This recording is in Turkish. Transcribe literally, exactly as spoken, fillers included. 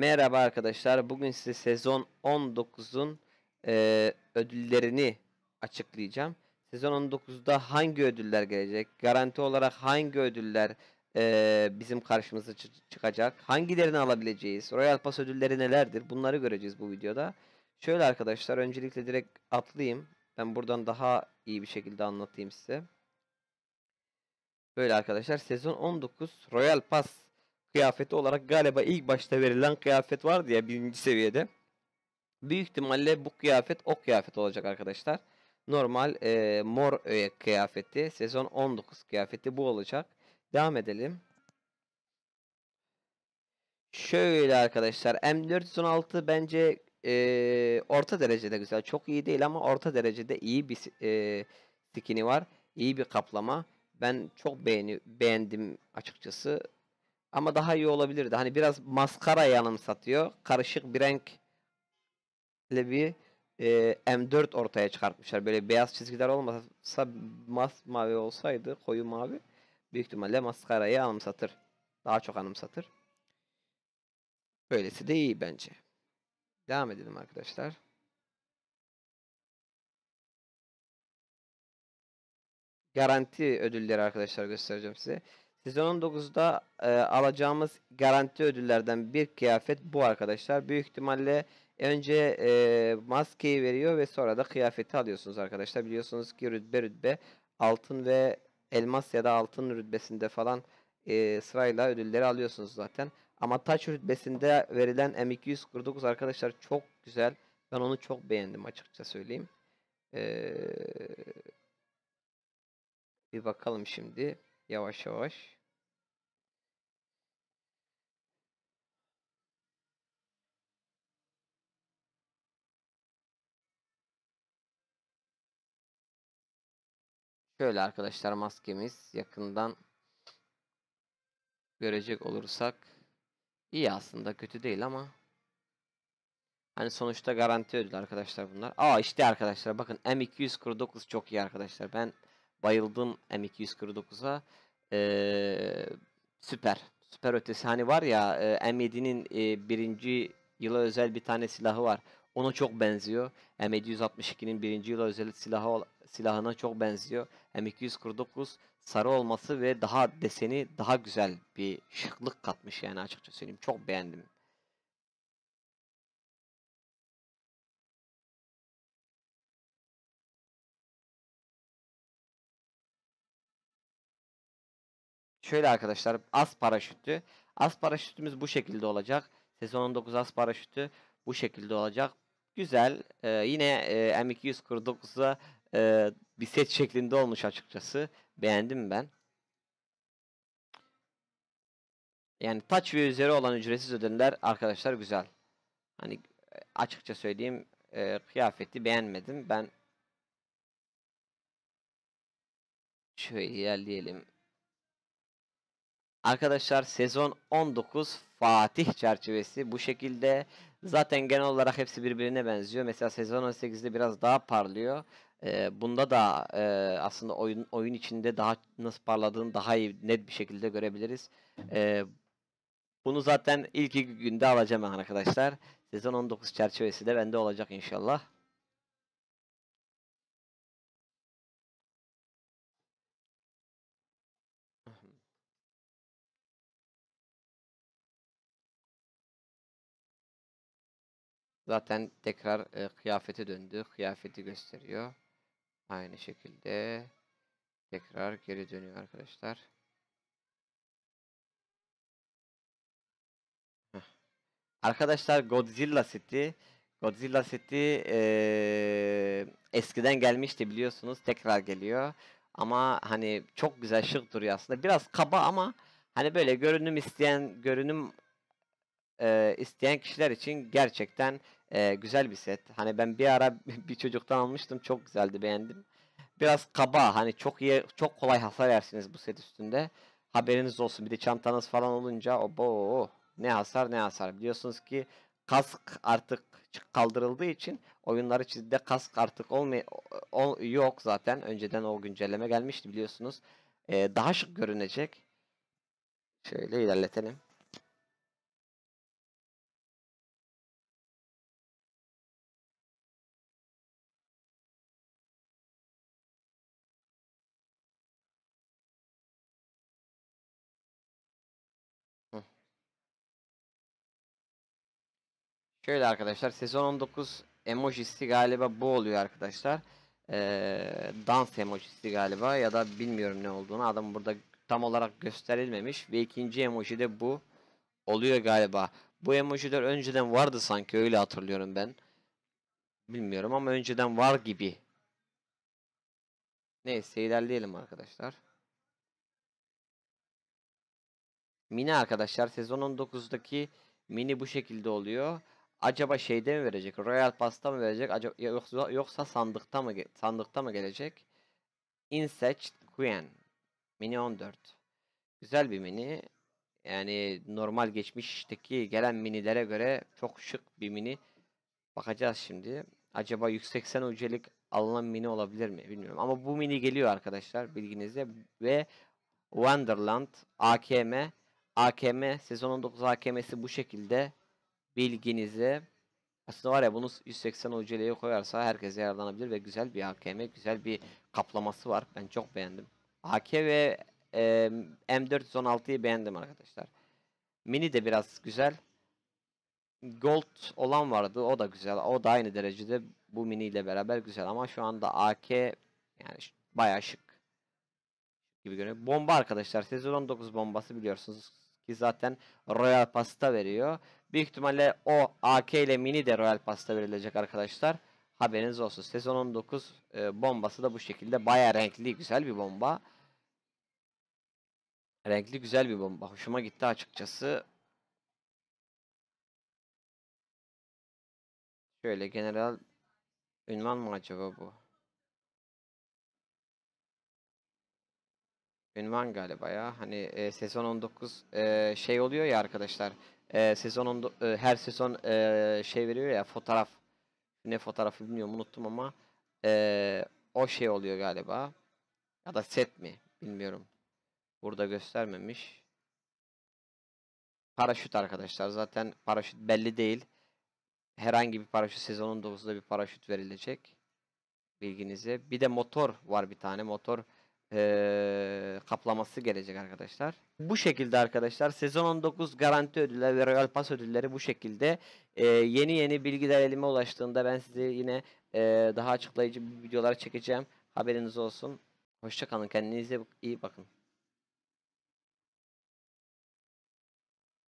Merhaba arkadaşlar. Bugün size sezon on dokuzun eee, ödüllerini açıklayacağım. Sezon on dokuzda hangi ödüller gelecek? Garanti olarak hangi ödüller eee, bizim karşımıza çı- çıkacak? Hangilerini alabileceğiz? Royal Pass ödülleri nelerdir? Bunları göreceğiz bu videoda. Şöyle arkadaşlar, öncelikle direkt atlayayım. Ben buradan daha iyi bir şekilde anlatayım size. Böyle arkadaşlar, sezon on dokuz Royal Pass kıyafeti olarak galiba ilk başta verilen kıyafet vardı ya, birinci seviyede. Büyük ihtimalle bu kıyafet o kıyafet olacak arkadaşlar. Normal e, mor öğe kıyafeti, sezon on dokuz kıyafeti bu olacak. Devam edelim. Şöyle arkadaşlar, M dört yüz on altı bence e, orta derecede güzel. Çok iyi değil ama orta derecede iyi bir e, skin'i var. İyi bir kaplama. Ben çok beğeni beğendim açıkçası. Ama daha iyi olabilirdi. Hani biraz maskara anımsatıyor. Karışık bir renkle bir e, M dört ortaya çıkartmışlar. Böyle beyaz çizgiler olmasa, masmavi olsaydı, koyu mavi, büyük ihtimalle maskarayı anımsatır. Daha çok anımsatır. Böylesi de iyi bence. Devam edelim arkadaşlar. Garanti ödülleri arkadaşlar göstereceğim size. Sezon on dokuzda e, alacağımız garanti ödüllerden bir kıyafet bu arkadaşlar. Büyük ihtimalle önce e, maskeyi veriyor ve sonra da kıyafeti alıyorsunuz arkadaşlar. Biliyorsunuz ki rütbe rütbe altın ve elmas ya da altın rütbesinde falan e, sırayla ödülleri alıyorsunuz zaten. Ama taç rütbesinde verilen M iki yüz kırk dokuz arkadaşlar çok güzel. Ben onu çok beğendim, açıkça söyleyeyim. Eee Bir bakalım şimdi. Yavaş yavaş. Şöyle arkadaşlar, maskemiz yakından görecek olursak iyi, aslında kötü değil ama hani sonuçta garanti ödül arkadaşlar bunlar. Aa işte arkadaşlar, bakın M iki yüz kırk dokuz çok iyi arkadaşlar. Ben bayıldım M iki yüz kırk dokuza. Ee, süper. Süper ötesi, hani var ya, e, M yedinin e, birinci yıla özel bir tane silahı var. Ona çok benziyor. M yedi yüz altmış ikinin birinci yıla özel silahı ol- silahına çok benziyor. M iki yüz kırk dokuz sarı olması ve daha deseni daha güzel bir şıklık katmış, yani açıkça söyleyeyim. Çok beğendim. Şöyle arkadaşlar, az paraşütü. Az paraşütümüz bu şekilde olacak. Sezon on dokuz az paraşütü bu şekilde olacak. Güzel. Ee, yine e, M iki yüz kırk dokuza e, bir set şeklinde olmuş açıkçası. Beğendim ben. Yani taç ve üzeri olan ücretsiz ödüller arkadaşlar güzel. Hani e, açıkça söyleyeyim, e, kıyafeti beğenmedim. Ben şöyle ilerleyelim. Arkadaşlar, sezon on dokuz Fatih çerçevesi bu şekilde. Zaten genel olarak hepsi birbirine benziyor. Mesela sezon on sekizde biraz daha parlıyor. Ee, bunda da e, aslında oyun oyun içinde daha nasıl parladığını daha iyi, net bir şekilde görebiliriz. Ee, Bunu zaten ilk iki günde alacağım ben arkadaşlar. Sezon on dokuz çerçevesi de bende olacak inşallah. Zaten tekrar e, kıyafete döndü. Kıyafeti gösteriyor. Aynı şekilde tekrar geri dönüyor arkadaşlar. Arkadaşlar, Godzilla seti Godzilla seti eee, eskiden gelmişti biliyorsunuz, tekrar geliyor. Ama hani çok güzel, şık duruyor aslında. Biraz kaba ama hani böyle görünüm isteyen görünüm eee, isteyen kişiler için gerçekten eee, güzel bir set. Hani ben bir ara bir çocuktan almıştım, çok güzeldi, beğendim. Biraz kaba, hani çok iyi, çok kolay hasar yersiniz bu set üstünde. Haberiniz olsun. Bir de çantanız falan olunca o ne hasar ne hasar. Biliyorsunuz ki kask artık çık- kaldırıldığı için oyunlar içinde kask artık olmay o- yok zaten. Önceden o güncelleme gelmişti biliyorsunuz. Ee, daha şık görünecek. Şöyle ilerletelim. Şöyle arkadaşlar, sezon on dokuz emojisi galiba bu oluyor arkadaşlar. Ee, dans emojisi galiba ya da bilmiyorum ne olduğunu. Adam burada tam olarak gösterilmemiş ve ikinci emoji de bu oluyor galiba. Bu emojiler önceden vardı sanki, öyle hatırlıyorum ben. Bilmiyorum ama önceden var gibi. Neyse, ilerleyelim arkadaşlar. Mini arkadaşlar, sezon on dokuzdaki mini bu şekilde oluyor. Acaba şeyde mi verecek? Royal Pass'ta mı verecek? Acaba yoksa yoksa sandıkta mı ge- sandıkta mı gelecek? Insect Queen Mini on dört. Güzel bir mini. Yani normal geçmişteki gelen minilere göre çok şık bir mini. Bakacağız şimdi. Acaba yüksek seksen ucelik alınan mini olabilir mi? Bilmiyorum. Ama bu mini geliyor arkadaşlar, bilginizde. Ve Wonderland A K M A K M sezon on dokuz A K M'si bu şekilde, bilginize. Aslında var ya, bunu yüz seksen uceliğe koyarsa herkese yararlanabilir ve güzel bir A K M, güzel bir kaplaması var. Ben çok beğendim. A K ve e, M dört yüz on altıyı beğendim arkadaşlar. Mini de biraz güzel. Gold olan vardı, o da güzel. O da aynı derecede bu mini ile beraber güzel ama şu anda A K yani bayağı şık gibi görünüyor. Bomba arkadaşlar. Sezon on dokuz bombası biliyorsunuz ki zaten Royal Pass'ta veriyor. Büyük ihtimalle o A K ile mini de Royal Pass'ta verilecek arkadaşlar. Haberiniz olsun. Sezon on dokuz e, bombası da bu şekilde. Baya renkli, güzel bir bomba. Renkli, güzel bir bomba. Hoşuma gitti açıkçası. Şöyle general ünvan mı acaba bu? Ünvan galiba ya. Hani e, sezon on dokuz e, şey oluyor ya arkadaşlar. E, sezon on dokuz, e, her sezon e, şey veriyor ya, fotoğraf. Ne fotoğrafı bilmiyorum, unuttum ama e, o şey oluyor galiba. Ya da set mi? Bilmiyorum. Burada göstermemiş. Paraşüt arkadaşlar. Zaten paraşüt belli değil. Herhangi bir paraşüt, sezon on dokuzda bir paraşüt verilecek. Bilginize. Bir de motor var, bir tane motor eee, kaplaması gelecek arkadaşlar. Bu şekilde arkadaşlar, sezon on dokuz garanti ödülleri ve Royal Pass ödülleri bu şekilde. Eee, yeni yeni bilgiler elime ulaştığında ben size yine eee, daha açıklayıcı videolar çekeceğim. Haberiniz olsun. Hoşça kalın, kendinize iyi bakın.